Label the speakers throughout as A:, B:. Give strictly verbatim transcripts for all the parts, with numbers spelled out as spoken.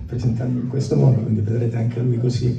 A: presentando in questo modo, quindi vedrete anche lui così.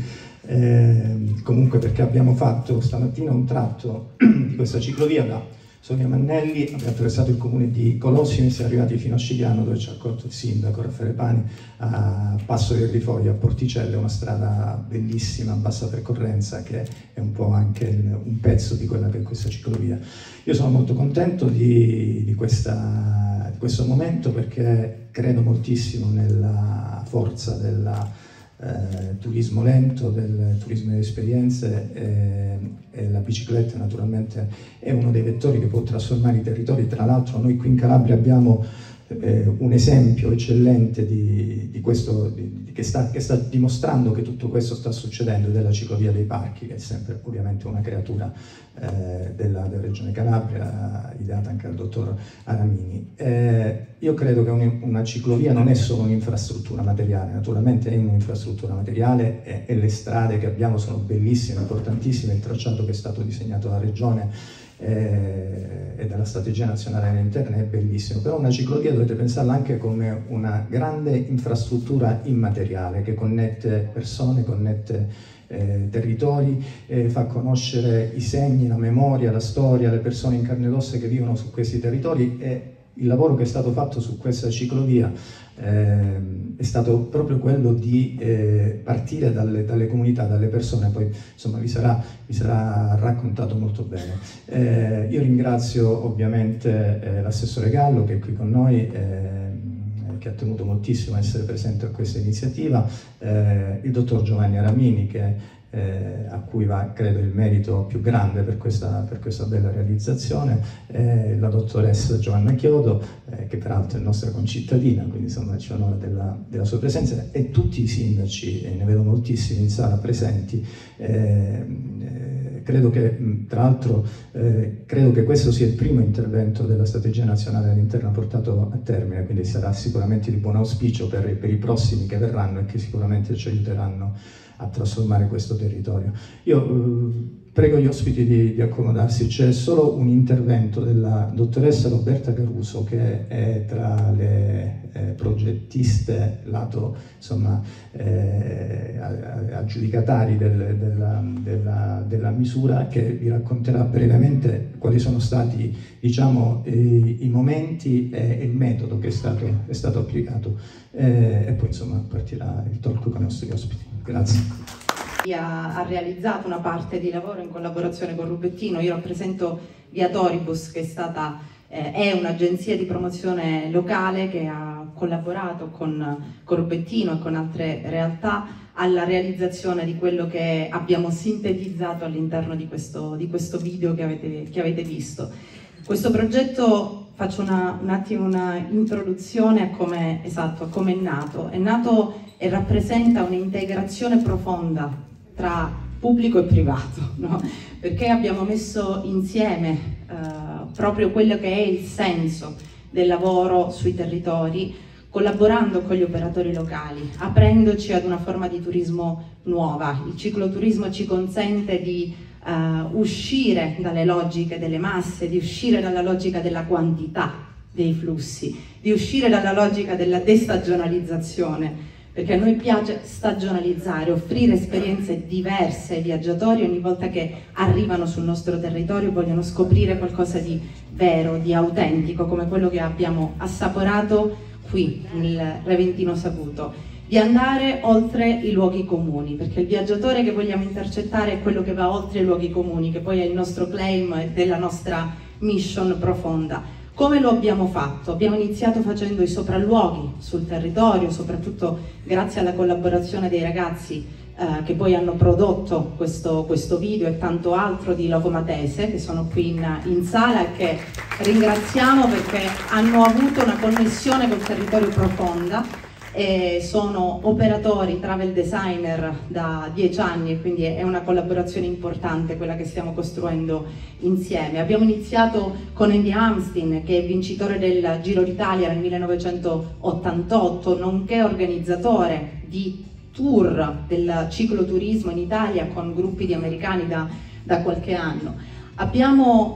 A: Eh, comunque perché abbiamo fatto stamattina un tratto di questa ciclovia da Sonia Mannelli, abbiamo attraversato il comune di Colosimo e siamo arrivati fino a Scigliano, dove ci ha accolto il sindaco Raffaele Pani, a Passo del Rifoglio, a Porticelle, una strada bellissima a bassa percorrenza che è un po' anche il, un pezzo di quella che è questa ciclovia. Io sono molto contento di, di, questa, di questo momento perché credo moltissimo nella forza della Eh, turismo lento, del turismo di esperienze, eh, e la bicicletta naturalmente è uno dei vettori che può trasformare i territori. Tra l'altro noi qui in Calabria abbiamo eh, un esempio eccellente di, di questo, di, di, che, sta, che sta dimostrando che tutto questo sta succedendo, della ciclovia dei parchi, che è sempre ovviamente una creatura eh, della, della regione Calabria, ideata anche dal dottor Aramini. Eh, io credo che un, una ciclovia non è solo un'infrastruttura materiale, naturalmente è un'infrastruttura materiale e, e le strade che abbiamo sono bellissime, importantissime, il tracciato che è stato disegnato dalla regione Eh, e dalla strategia nazionale dell'interno è bellissimo, però una ciclovia dovete pensarla anche come una grande infrastruttura immateriale che connette persone, connette eh, territori, eh, fa conoscere i segni, la memoria, la storia, le persone in carne ed ossa che vivono su questi territori, e il lavoro che è stato fatto su questa ciclovia eh, è stato proprio quello di eh, partire dalle, dalle comunità, dalle persone, poi insomma vi sarà, vi sarà raccontato molto bene. Eh, io ringrazio ovviamente eh, l'assessore Gallo che è qui con noi, eh, che ha tenuto moltissimo a essere presente a questa iniziativa, eh, il dottor Giovanni Aramini che Eh, a cui va credo il merito più grande per questa, per questa bella realizzazione, eh, la dottoressa Giovanna Chiodo, eh, che peraltro è nostra concittadina, quindi insomma ci onora della, della sua presenza, e tutti i sindaci, e ne vedo moltissimi in sala presenti. eh, eh, credo che tra l'altro eh, credo che questo sia il primo intervento della strategia nazionale dell'interno portato a termine, quindi sarà sicuramente di buon auspicio per, per i prossimi che verranno e che sicuramente ci aiuteranno a trasformare questo territorio. Io eh, prego gli ospiti di, di accomodarsi, c'è solo un intervento della dottoressa Roberta Caruso, che è tra le eh, progettiste, lato insomma eh, aggiudicatari del, della, della, della misura, che vi racconterà brevemente quali sono stati, diciamo, i, i momenti e il metodo che è stato, è stato applicato, eh, e poi insomma partirà il talk con i nostri ospiti. Grazie.
B: Ha, ha realizzato una parte di lavoro in collaborazione con Rubettino. Io rappresento Viatoribus, che è stata eh, è un'agenzia di promozione locale che ha collaborato con, con Rubettino e con altre realtà alla realizzazione di quello che abbiamo sintetizzato all'interno di questo, di questo video che avete, che avete visto. Questo progetto, faccio una, un attimo una introduzione a come, esatto, a come è nato. È nato e rappresenta un'integrazione profonda tra pubblico e privato, no? Perché abbiamo messo insieme eh, proprio quello che è il senso del lavoro sui territori, collaborando con gli operatori locali, aprendoci ad una forma di turismo nuova. Il cicloturismo ci consente di uh, uscire dalle logiche delle masse, di uscire dalla logica della quantità dei flussi, di uscire dalla logica della destagionalizzazione, perché a noi piace stagionalizzare, offrire esperienze diverse ai viaggiatori ogni volta che arrivano sul nostro territorio, vogliono scoprire qualcosa di vero, di autentico, come quello che abbiamo assaporato qui nel Reventino Saguto, di andare oltre i luoghi comuni, perché il viaggiatore che vogliamo intercettare è quello che va oltre i luoghi comuni, che poi è il nostro claim della nostra mission profonda. Come lo abbiamo fatto? Abbiamo iniziato facendo i sopralluoghi sul territorio, soprattutto grazie alla collaborazione dei ragazzi eh, che poi hanno prodotto questo, questo video e tanto altro di Locomatese, che sono qui in, in sala e che ringraziamo perché hanno avuto una connessione col territorio profonda. E sono operatori, travel designer da dieci anni, e quindi è una collaborazione importante quella che stiamo costruendo insieme. Abbiamo iniziato con Andy Hamstin, che è vincitore del Giro d'Italia nel millenovecentottantotto, nonché organizzatore di tour del cicloturismo in Italia con gruppi di americani da, da qualche anno. Abbiamo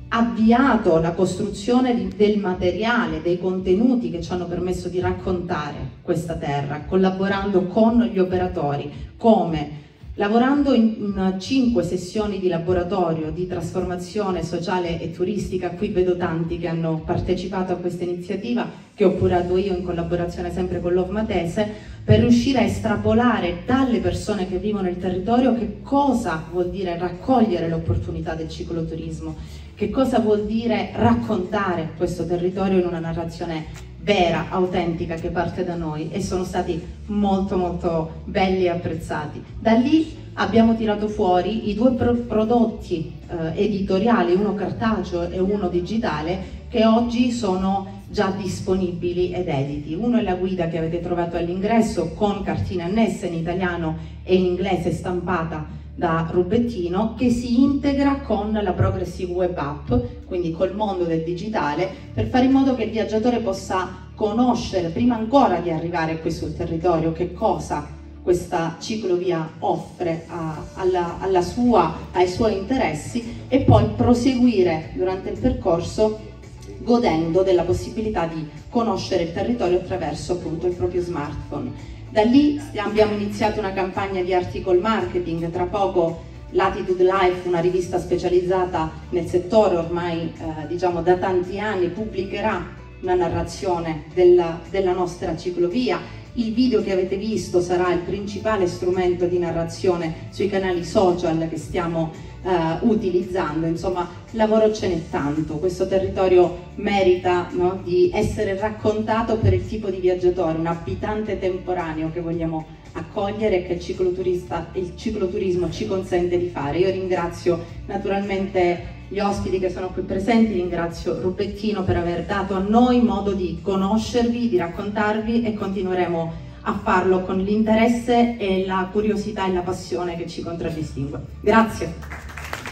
B: avviato la costruzione di, del materiale, dei contenuti che ci hanno permesso di raccontare questa terra, collaborando con gli operatori, come lavorando in, in cinque sessioni di laboratorio di trasformazione sociale e turistica. Qui vedo tanti che hanno partecipato a questa iniziativa, che ho curato io in collaborazione sempre con l'O V Matese, per riuscire a estrapolare dalle persone che vivono il territorio che cosa vuol dire raccogliere l'opportunità del cicloturismo, che cosa vuol dire raccontare questo territorio in una narrazione vera, autentica, che parte da noi, e sono stati molto molto belli e apprezzati. Da lì abbiamo tirato fuori i due pro prodotti eh, editoriali, uno cartaceo e uno digitale, che oggi sono già disponibili ed editi. Uno è la guida che avete trovato all'ingresso, con cartine annesse in italiano e in inglese, stampata da Rubettino, che si integra con la Progressive Web App, quindi col mondo del digitale, per fare in modo che il viaggiatore possa conoscere, prima ancora di arrivare qui sul territorio, che cosa questa ciclovia offre a, alla, alla sua, ai suoi interessi, e poi proseguire durante il percorso godendo della possibilità di conoscere il territorio attraverso appunto il proprio smartphone. Da lì abbiamo iniziato una campagna di article marketing. Tra poco Latitude Life, una rivista specializzata nel settore ormai eh, diciamo da tanti anni, pubblicherà una narrazione della, della nostra ciclovia. Il video che avete visto sarà il principale strumento di narrazione sui canali social che stiamo Uh, utilizzando. Insomma, lavoro ce n'è tanto. Questo territorio merita, no, di essere raccontato per il tipo di viaggiatore, un abitante temporaneo che vogliamo accogliere e che il cicloturista, il cicloturismo ci consente di fare. Io ringrazio naturalmente gli ospiti che sono qui presenti, ringrazio Rubettino per aver dato a noi modo di conoscervi, di raccontarvi, e continueremo a farlo con l'interesse e la curiosità e la passione che ci contraddistingue. Grazie.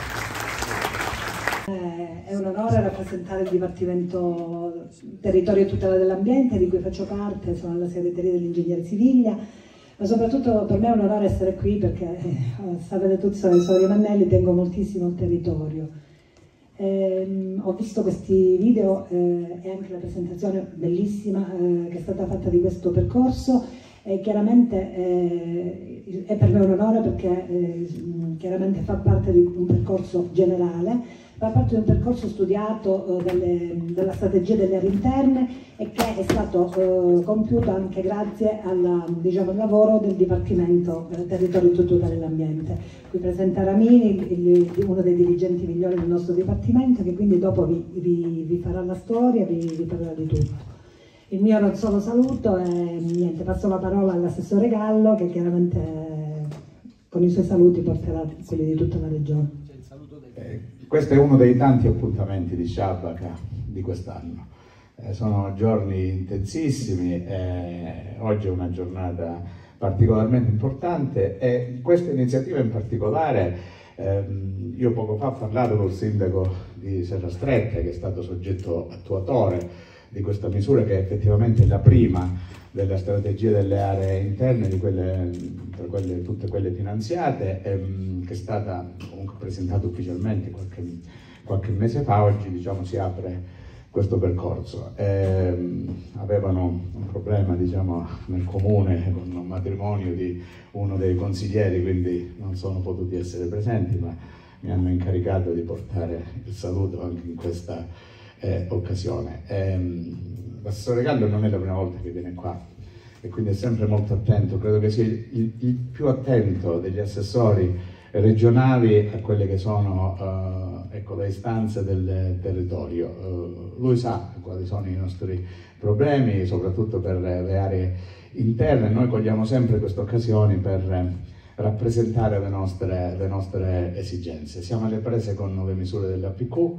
C: È un onore rappresentare il Dipartimento Territorio e Tutela dell'Ambiente, di cui faccio parte, sono alla segreteria dell'Ingegner Siviglia, ma soprattutto per me è un onore essere qui perché, eh, sapete tutti, sono Vittorio Mannelli, tengo moltissimo il territorio. Eh, ho visto questi video eh, e anche la presentazione bellissima eh, che è stata fatta di questo percorso, e chiaramente eh, è per me un onore perché eh, chiaramente fa parte di un percorso generale, fa parte di un percorso studiato eh, delle, della strategia delle aree interne, e che è stato eh, compiuto anche grazie alla, diciamo, al lavoro del Dipartimento eh, Territorio e Tutela dell'Ambiente. Qui presenta Ramini, il, uno dei dirigenti migliori del nostro Dipartimento, che quindi dopo vi, vi, vi farà la storia, vi, vi parlerà di tutto. Il mio non solo saluto e niente, passo la parola all'assessore Gallo, che chiaramente eh, con i suoi saluti porterà quelli di tutta la regione.
D: Eh, questo è uno dei tanti appuntamenti di Sciabaca di quest'anno. Eh, sono giorni intensissimi, eh, oggi è una giornata particolarmente importante, e questa iniziativa in particolare, ehm, io poco fa ho parlato col sindaco di Serra Stretta, che è stato soggetto attuatore di questa misura, che è effettivamente la prima della strategia delle aree interne, di quelle, tra quelle, tutte quelle finanziate, ehm, che è stata comunque presentata ufficialmente qualche, qualche mese fa. Oggi, diciamo, si apre questo percorso. Ehm, avevano un problema, diciamo, nel comune con un matrimonio di uno dei consiglieri, quindi non sono potuti essere presenti, ma mi hanno incaricato di portare il saluto anche in questa Eh, occasione. Ehm, L'assessore Gallo non è la prima volta che viene qua, e quindi è sempre molto attento. Credo che sia il, il più attento degli assessori regionali a quelle che sono uh, ecco, le istanze del territorio. Uh, lui sa quali sono i nostri problemi, soprattutto per le aree interne. Noi cogliamo sempre queste occasioni per rappresentare le nostre, le nostre esigenze. Siamo alle prese con nuove misure dell'A P Q,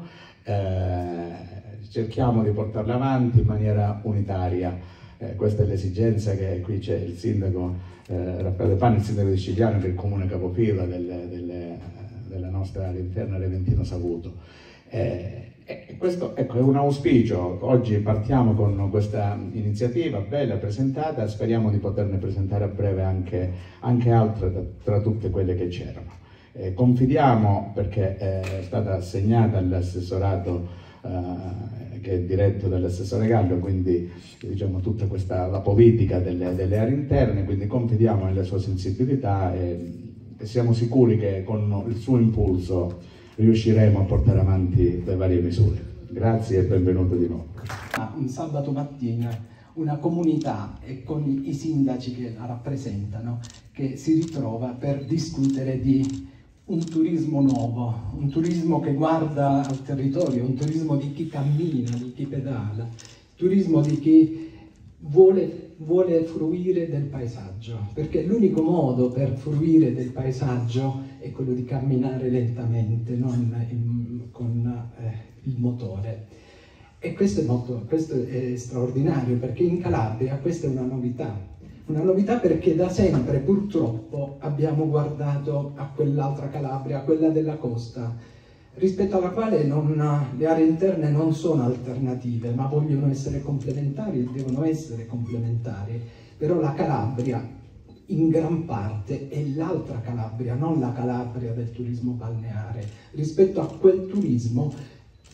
D: eh, cerchiamo di portarle avanti in maniera unitaria. Eh, questa è l'esigenza che qui c'è il sindaco eh, Raffaele Pani, il sindaco di Cigliano, che è il comune capofila delle, delle, della nostra area interna Leventino Savuto. Eh, e questo, ecco, è un auspicio. Oggi partiamo con questa iniziativa bella presentata, speriamo di poterne presentare a breve anche, anche altre tra, tra tutte quelle che c'erano. Eh, confidiamo, perché è stata assegnata all'assessorato eh, che è diretto dall'assessore Gallo, quindi diciamo tutta questa la politica delle, delle aree interne, quindi confidiamo nella sua sensibilità e, e siamo sicuri che con il suo impulso riusciremo a portare avanti le varie misure. Grazie e benvenuto di nuovo.
E: Un sabato mattina una comunità e con i sindaci che la rappresentano che si ritrova per discutere di un turismo nuovo, un turismo che guarda al territorio, un turismo di chi cammina, di chi pedala, turismo di chi vuole, vuole fruire del paesaggio, perché l'unico modo per fruire del paesaggio è quello di camminare lentamente, non in, con eh, il motore. E questo è, molto, questo è straordinario, perché in Calabria questa è una novità, una novità perché da sempre purtroppo abbiamo guardato a quell'altra Calabria, a quella della costa, rispetto alla quale non, le aree interne non sono alternative, ma vogliono essere complementari, devono essere complementari, però la Calabria in gran parte è l'altra Calabria, non la Calabria del turismo balneare. Rispetto a quel turismo,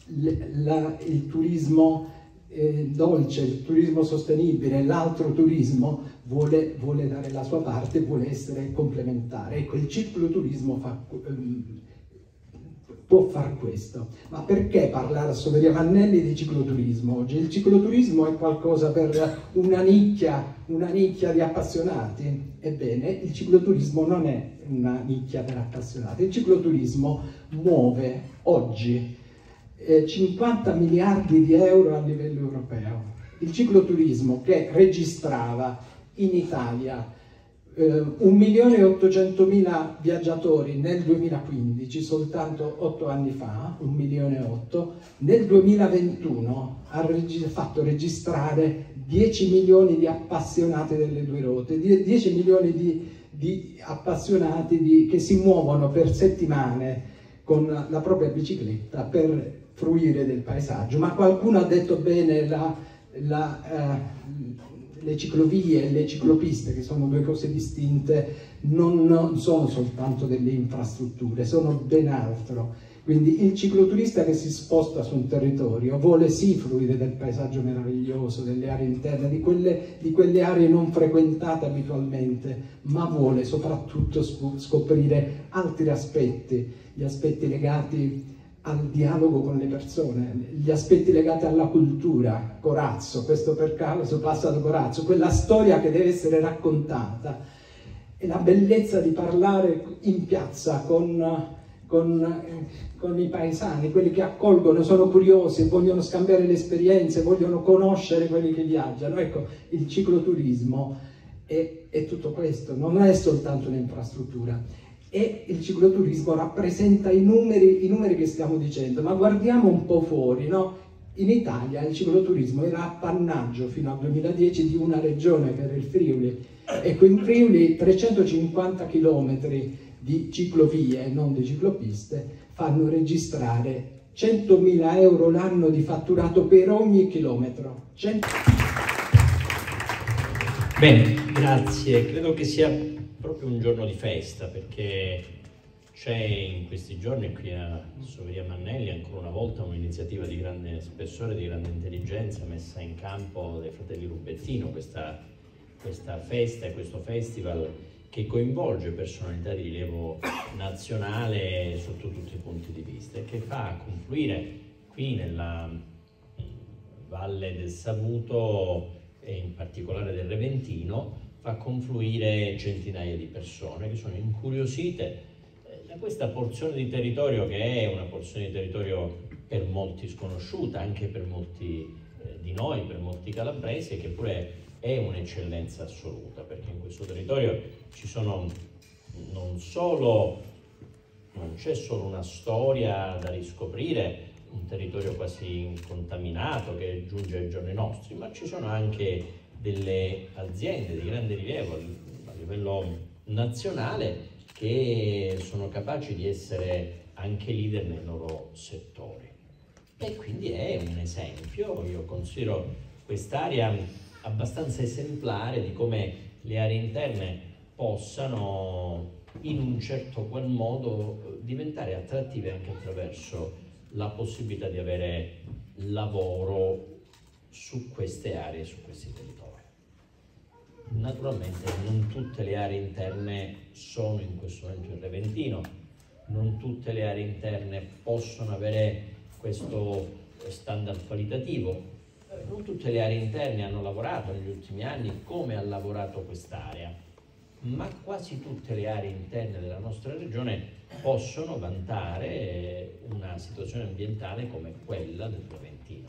E: La, il turismo eh, dolce, il turismo sostenibile, l'altro turismo vuole, vuole dare la sua parte, vuole essere complementare. Ecco, il cicloturismo fa, ehm, può far questo. Ma perché parlare a Soveria Mannelli di cicloturismo oggi? Il cicloturismo è qualcosa per una nicchia, una nicchia di appassionati? Ebbene, il cicloturismo non è una nicchia per appassionati. Il cicloturismo muove oggi cinquanta miliardi di euro a livello europeo. Il cicloturismo, che registrava in Italia eh, un milione e ottocentomila viaggiatori nel duemilaquindici, soltanto otto anni fa, un milione e otto, nel duemilaventuno ha reg- fatto registrare dieci milioni di appassionati delle due ruote, dieci milioni di, di appassionati di, che si muovono per settimane con la propria bicicletta per fruire del paesaggio. Ma qualcuno ha detto bene, la, la, eh, le ciclovie e le ciclopiste, che sono due cose distinte, non, non sono soltanto delle infrastrutture, sono ben altro. Quindi il cicloturista che si sposta su un territorio vuole sì fruire del paesaggio meraviglioso, delle aree interne, di quelle, di quelle aree non frequentate abitualmente, ma vuole soprattutto scoprire altri aspetti, gli aspetti legati al dialogo con le persone, gli aspetti legati alla cultura, Corazzo, questo per caso passa da Corazzo, quella storia che deve essere raccontata, e la bellezza di parlare in piazza con, con, con i paesani, quelli che accolgono, sono curiosi, vogliono scambiare le esperienze, vogliono conoscere quelli che viaggiano. Ecco, il cicloturismo è, è tutto questo, non è soltanto un'infrastruptura. E il cicloturismo rappresenta i numeri, i numeri che stiamo dicendo, ma guardiamo un po' fuori, no? In Italia il cicloturismo era appannaggio fino al duemiladieci di una regione, che era il Friuli. Ecco, in Friuli trecentocinquanta chilometri di ciclovie, non di ciclopiste, fanno registrare centomila euro l'anno di fatturato per ogni chilometro. cento...
F: Bene, grazie. Credo che sia proprio un giorno di festa, perché c'è in questi giorni qui a Soveria Mannelli ancora una volta un'iniziativa di grande spessore, di grande intelligenza messa in campo dai fratelli Rubettino, questa, questa festa e questo festival che coinvolge personalità di rilievo nazionale sotto tutti i punti di vista e che fa confluire qui nella Valle del Savuto e in particolare del Reventino, fa confluire centinaia di persone che sono incuriosite da questa porzione di territorio, che è una porzione di territorio per molti sconosciuta, anche per molti eh, di noi, per molti calabresi, che pure è un'eccellenza assoluta, perché in questo territorio ci sono non solo, non c'è solo una storia da riscoprire, un territorio quasi incontaminato che giunge ai giorni nostri, ma ci sono anche delle aziende di grande rilievo a livello nazionale che sono capaci di essere anche leader nei loro settori. E quindi è un esempio, io considero quest'area abbastanza esemplare di come le aree interne possano in un certo qual modo diventare attrattive anche attraverso la possibilità di avere lavoro su queste aree, su questi territori. Naturalmente non tutte le aree interne sono in questo momento in Reventino, non tutte le aree interne possono avere questo standard qualitativo, non tutte le aree interne hanno lavorato negli ultimi anni come ha lavorato quest'area, ma quasi tutte le aree interne della nostra regione possono vantare una situazione ambientale come quella del Reventino.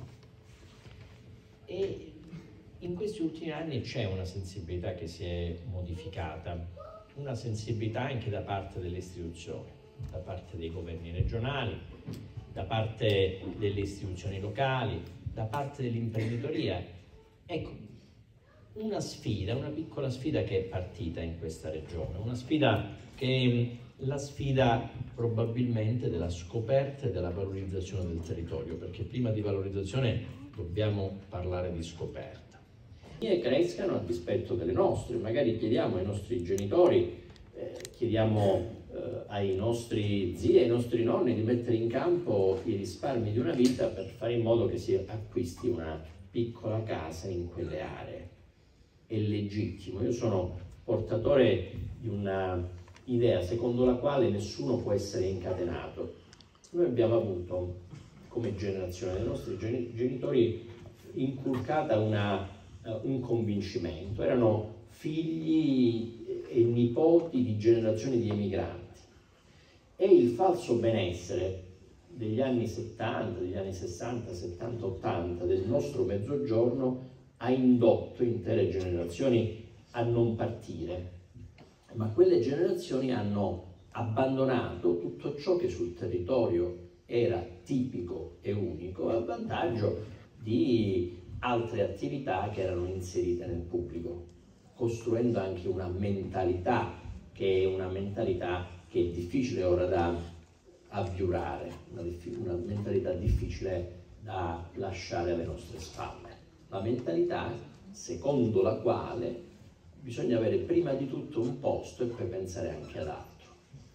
F: E in questi ultimi anni c'è una sensibilità che si è modificata, una sensibilità anche da parte delle istituzioni, da parte dei governi regionali, da parte delle istituzioni locali, da parte dell'imprenditoria. Ecco, una sfida, una piccola sfida che è partita in questa regione, una sfida che è la sfida probabilmente della scoperta e della valorizzazione del territorio, perché prima di valorizzazione dobbiamo parlare di scoperta. E crescano a dispetto delle nostre, magari chiediamo ai nostri genitori, eh, chiediamo eh, ai nostri zii e ai nostri nonni di mettere in campo i risparmi di una vita per fare in modo che si acquisti una piccola casa in quelle aree. È legittimo, io sono portatore di una idea secondo la quale nessuno può essere incatenato. Noi abbiamo avuto come generazione dei nostri genitori inculcata una un convincimento, erano figli e nipoti di generazioni di emigranti e il falso benessere degli anni settanta, degli anni sessanta, settanta, ottanta del nostro mezzogiorno ha indotto intere generazioni a non partire, ma quelle generazioni hanno abbandonato tutto ciò che sul territorio era tipico e unico a vantaggio di altre attività che erano inserite nel pubblico, costruendo anche una mentalità che è una mentalità che è difficile ora da avviurare, una, una mentalità difficile da lasciare alle nostre spalle. La mentalità secondo la quale bisogna avere prima di tutto un posto e poi pensare anche ad altro.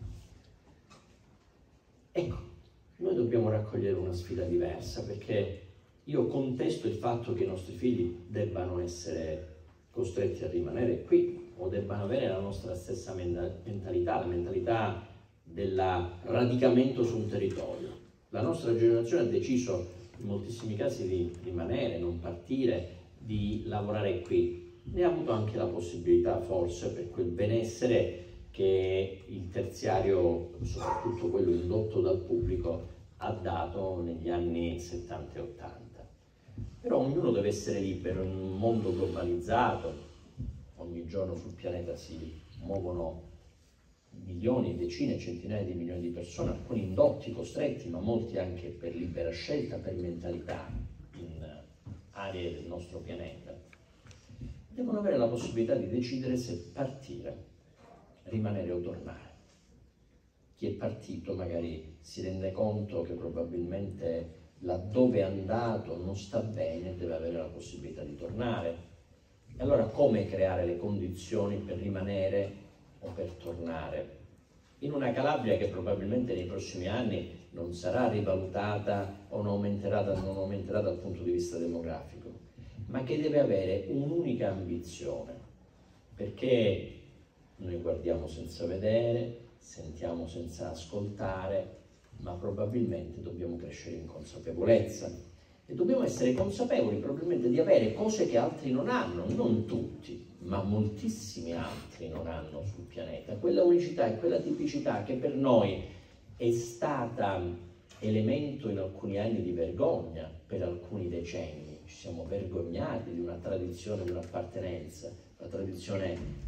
F: Ecco, noi dobbiamo raccogliere una sfida diversa, perché io contesto il fatto che i nostri figli debbano essere costretti a rimanere qui o debbano avere la nostra stessa mentalità, la mentalità del radicamento su un territorio. La nostra generazione ha deciso in moltissimi casi di rimanere, non partire, di lavorare qui. Ne ha avuto anche la possibilità forse per quel benessere che il terziario, soprattutto quello indotto dal pubblico, ha dato negli anni settanta e ottanta. Però ognuno deve essere libero in un mondo globalizzato, ogni giorno sul pianeta si muovono milioni, decine, centinaia di milioni di persone, alcuni indotti, costretti, ma molti anche per libera scelta, per mentalità, in aree del nostro pianeta. Devono avere la possibilità di decidere se partire, rimanere o tornare. Chi è partito magari si rende conto che probabilmente laddove è andato non sta bene, deve avere la possibilità di tornare. E allora come creare le condizioni per rimanere o per tornare? In una Calabria che probabilmente nei prossimi anni non sarà rivalutata o non aumenterà, non aumenterà dal punto di vista demografico, ma che deve avere un'unica ambizione, perché noi guardiamo senza vedere, sentiamo senza ascoltare, ma probabilmente dobbiamo crescere in consapevolezza e dobbiamo essere consapevoli probabilmente di avere cose che altri non hanno, non tutti, ma moltissimi altri non hanno sul pianeta. Quella unicità e quella tipicità che per noi è stata elemento in alcuni anni di vergogna, per alcuni decenni. Ci siamo vergognati di una tradizione, di un'appartenenza, la tradizione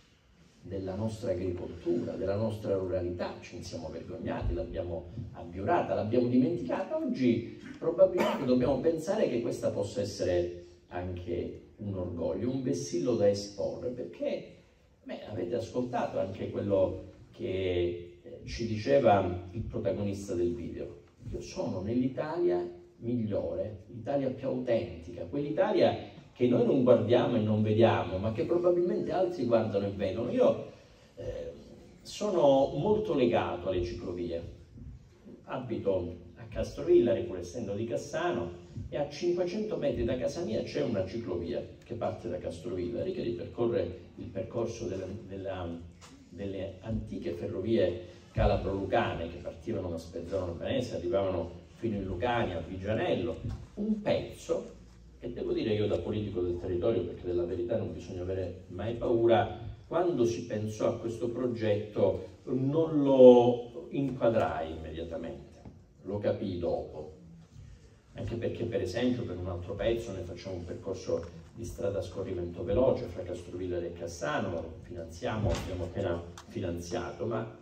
F: della nostra agricoltura, della nostra ruralità, ce ne siamo vergognati, l'abbiamo abbiurata, l'abbiamo dimenticata. Oggi probabilmente dobbiamo pensare che questa possa essere anche un orgoglio, un vessillo da esporre, perché beh, avete ascoltato anche quello che ci diceva il protagonista del video. Io sono nell'Italia migliore, l'Italia più autentica, quell'Italia che noi non guardiamo e non vediamo, ma che probabilmente altri guardano e vedono. Io eh, sono molto legato alle ciclovie, abito a Castrovillari, pur essendo di Cassano, e a cinquecento metri da casa mia c'è una ciclovia che parte da Castrovillari, che ripercorre il percorso della, della, delle antiche ferrovie calabro-lucane che partivano da Spezzano Venezia, arrivavano fino in Lucania, a Vigianello, un pezzo, e devo dire io da politico del territorio, perché della verità non bisogna avere mai paura, quando si pensò a questo progetto non lo inquadrai immediatamente, lo capii dopo, anche perché per esempio per un altro pezzo noi facciamo un percorso di strada a scorrimento veloce fra Castrovillari e Cassano, lo finanziamo, abbiamo appena finanziato, ma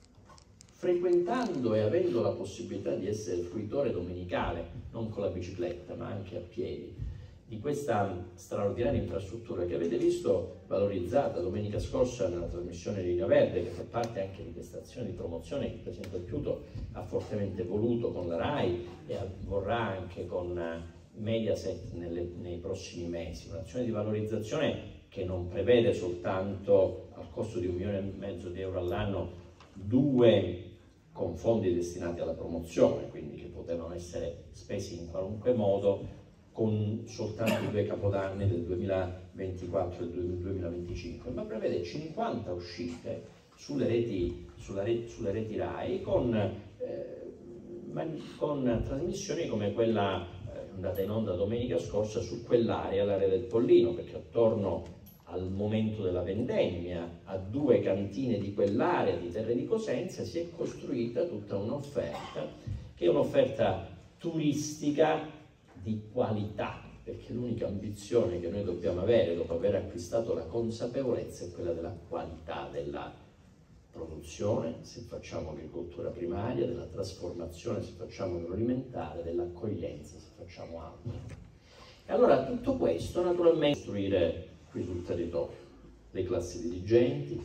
F: frequentando e avendo la possibilità di essere fruitore domenicale, non con la bicicletta ma anche a piedi, di questa straordinaria infrastruttura che avete visto valorizzata domenica scorsa nella trasmissione Linea Verde, che fa parte anche di questa azione di promozione che il Presidente Occhiuto ha fortemente voluto con la RAI e vorrà anche con Mediaset nelle, nei prossimi mesi, un'azione di valorizzazione che non prevede soltanto al costo di un milione e mezzo di euro all'anno due con fondi destinati alla promozione, quindi che potevano essere spesi in qualunque modo, con soltanto i due capodanni del duemilaventiquattro e del duemilaventicinque, ma prevede cinquanta uscite sulle reti, sulla re, sulle reti RAI con, eh, con trasmissioni come quella eh, andata in onda domenica scorsa su quell'area, l'area del Pollino, perché attorno al momento della vendemmia, a due cantine di quell'area di Terre di Cosenza, si è costruita tutta un'offerta, che è un'offerta turistica di qualità, perché l'unica ambizione che noi dobbiamo avere dopo aver acquistato la consapevolezza è quella della qualità della produzione, se facciamo agricoltura primaria, della trasformazione, se facciamo agroalimentare, dell'accoglienza, se facciamo altro. E allora tutto questo naturalmente costruire qui sul territorio le classi dirigenti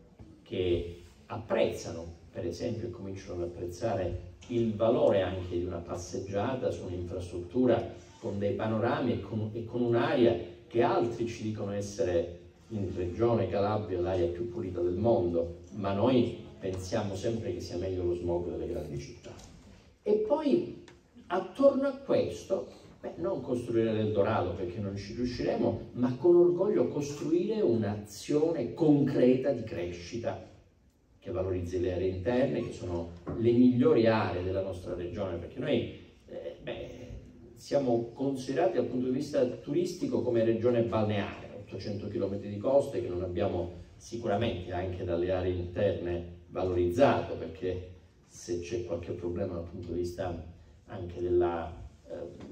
F: che apprezzano, per esempio, e cominciano ad apprezzare il valore anche di una passeggiata su un'infrastruttura con dei panorami e con, e con un'aria che altri ci dicono essere in regione Calabria l'aria più pulita del mondo, ma noi pensiamo sempre che sia meglio lo smog delle grandi città. E poi attorno a questo, beh, non costruire l'Eldorado perché non ci riusciremo, ma con orgoglio costruire un'azione concreta di crescita che valorizzi le aree interne, che sono le migliori aree della nostra regione, perché noi eh, beh, siamo considerati dal punto di vista turistico come regione balneare, ottocento chilometri di coste che non abbiamo sicuramente anche dalle aree interne valorizzato, perché se c'è qualche problema dal punto di vista anche della, eh,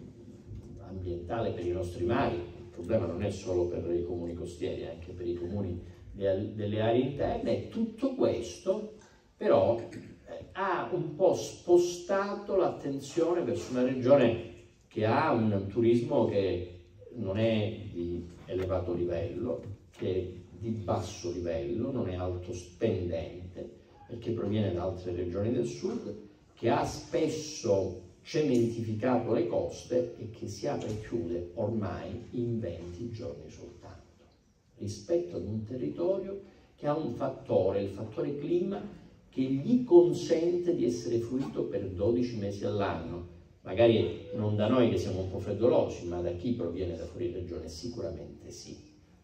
F: ambientale per i nostri mari, il problema non è solo per i comuni costieri, è anche per i comuni delle aree interne, e tutto questo però eh, ha un po' spostato l'attenzione verso una regione che ha un turismo che non è di elevato livello, che è di basso livello, non è alto spendente, perché proviene da altre regioni del sud, che ha spesso cementificato le coste e che si apre e chiude ormai in venti giorni soltanto, rispetto ad un territorio che ha un fattore, il fattore clima, che gli consente di essere fruito per dodici mesi all'anno. Magari non da noi che siamo un po' freddolosi, ma da chi proviene da fuori regione sicuramente sì.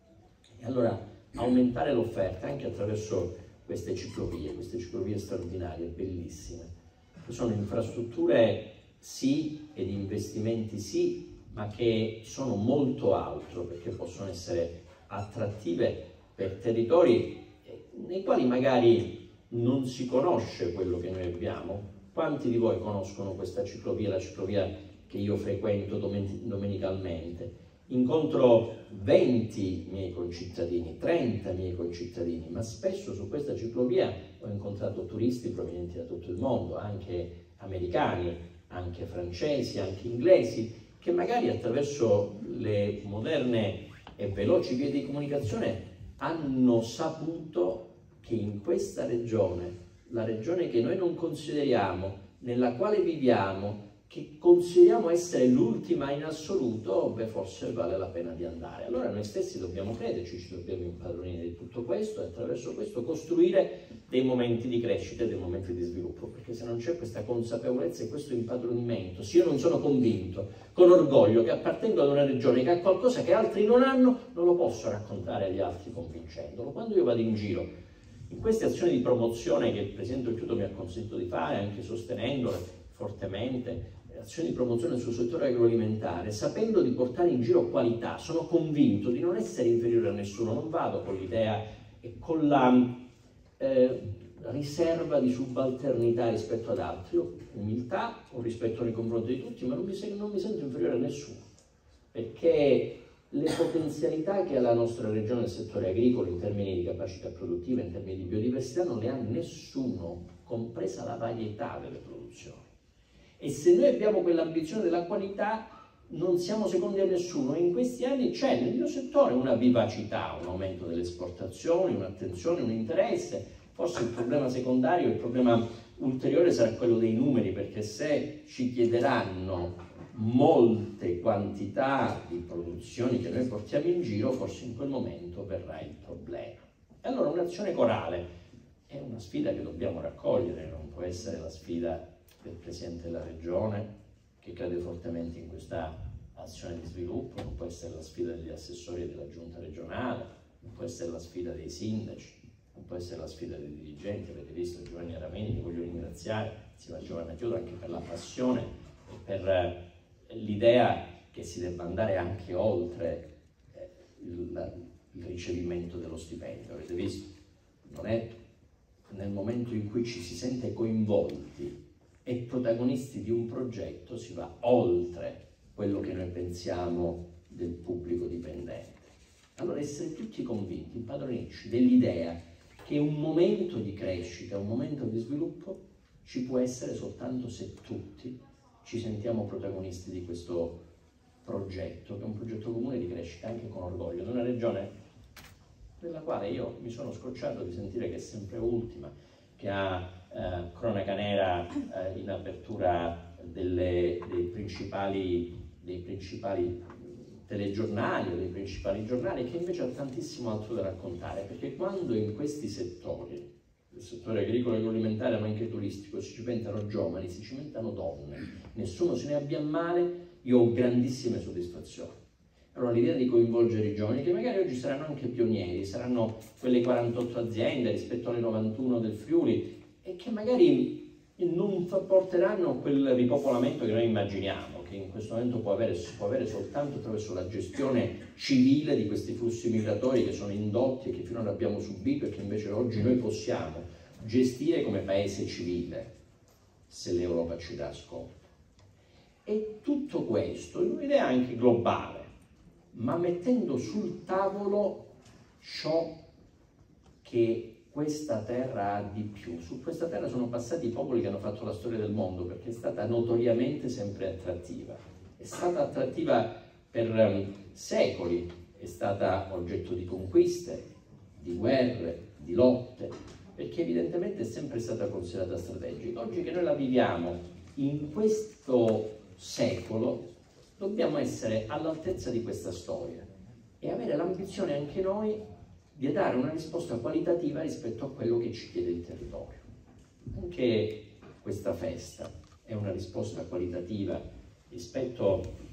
F: E allora aumentare l'offerta anche attraverso queste ciclovie, queste ciclovie straordinarie, bellissime, che sono infrastrutture sì ed investimenti sì, ma che sono molto altro, perché possono essere attrattive per territori nei quali magari non si conosce quello che noi abbiamo. Quanti di voi conoscono questa ciclovia, la ciclovia che io frequento domen- domenicalmente? Incontro venti miei concittadini, trenta miei concittadini, ma spesso su questa ciclovia ho incontrato turisti provenienti da tutto il mondo, anche americani, anche francesi, anche inglesi, che magari attraverso le moderne e veloci vie di comunicazione hanno saputo che in questa regione, la regione che noi non consideriamo, nella quale viviamo, che consideriamo essere l'ultima in assoluto, beh, forse vale la pena di andare. Allora noi stessi dobbiamo crederci, ci dobbiamo impadronire di tutto questo e attraverso questo costruire dei momenti di crescita e dei momenti di sviluppo, perché se non c'è questa consapevolezza e questo impadronimento, se io non sono convinto con orgoglio che appartengo ad una regione che ha qualcosa che altri non hanno, non lo posso raccontare agli altri convincendolo. Quando io vado in giro in queste azioni di promozione che il Presidente Occhiuto mi ha consentito di fare, anche sostenendole fortemente, azioni di promozione sul settore agroalimentare, sapendo di portare in giro qualità, sono convinto di non essere inferiore a nessuno, non vado con l'idea e con la eh, riserva di subalternità rispetto ad altri, ho umiltà, ho rispetto nei confronti di tutti, ma non mi, non mi sento inferiore a nessuno, perché le potenzialità che ha la nostra regione nel settore agricolo in termini di capacità produttiva, in termini di biodiversità, non le ha nessuno, compresa la varietà delle produzioni. E se noi abbiamo quell'ambizione della qualità, non siamo secondi a nessuno. E in questi anni c'è nel mio settore una vivacità, un aumento delle esportazioni, un'attenzione, un interesse. Forse il problema secondario, il problema ulteriore sarà quello dei numeri, perché se ci chiederanno molte quantità di produzioni che noi portiamo in giro, forse in quel momento verrà il problema. E allora un'azione corale è una sfida che dobbiamo raccogliere, non può essere la sfida del Presidente della Regione, che crede fortemente in questa azione di sviluppo, non può essere la sfida degli assessori della Giunta regionale, non può essere la sfida dei sindaci, non può essere la sfida dei dirigenti. Avete visto Giovanni Arameni, li voglio ringraziare, insieme a Giovanni Chiudo, anche per la passione e per l'idea che si debba andare anche oltre eh, il, il ricevimento dello stipendio. Avete visto? Non è nel momento in cui ci si sente coinvolti e protagonisti di un progetto, si va oltre quello che noi pensiamo del pubblico dipendente. Allora essere tutti convinti, impadronirci dell'idea che un momento di crescita, un momento di sviluppo ci può essere soltanto se tutti ci sentiamo protagonisti di questo progetto, che è un progetto comune di crescita anche con orgoglio, in una regione nella quale io mi sono scocciato di sentire che è sempre ultima, che ha eh, cronaca nera eh, in apertura delle, dei, principali, dei principali telegiornali o dei principali giornali, che invece ha tantissimo altro da raccontare, perché quando in questi settori, il settore agricolo e agroalimentare ma anche turistico, si cimentano giovani, si cimentano donne, nessuno se ne abbia a male, io ho grandissime soddisfazioni. Allora l'idea di coinvolgere i giovani, che magari oggi saranno anche pionieri, saranno quelle quarantotto aziende rispetto alle novantuno del Friuli, e che magari non porteranno quel ripopolamento che noi immaginiamo, che in questo momento può avere, si può avere soltanto attraverso la gestione civile di questi flussi migratori che sono indotti e che finora abbiamo subito, e che invece oggi noi possiamo gestire come paese civile, se l'Europa ci dà ascolto. E tutto questo in un'idea anche globale, ma mettendo sul tavolo ciò che questa terra ha di più. Su questa terra sono passati i popoli che hanno fatto la storia del mondo, perché è stata notoriamente sempre attrattiva. È stata attrattiva per um, secoli, è stata oggetto di conquiste, di guerre, di lotte, perché evidentemente è sempre stata considerata strategica. Oggi che noi la viviamo in questo secolo, dobbiamo essere all'altezza di questa storia e avere l'ambizione anche noi di dare una risposta qualitativa rispetto a quello che ci chiede il territorio. Anche questa festa è una risposta qualitativa rispetto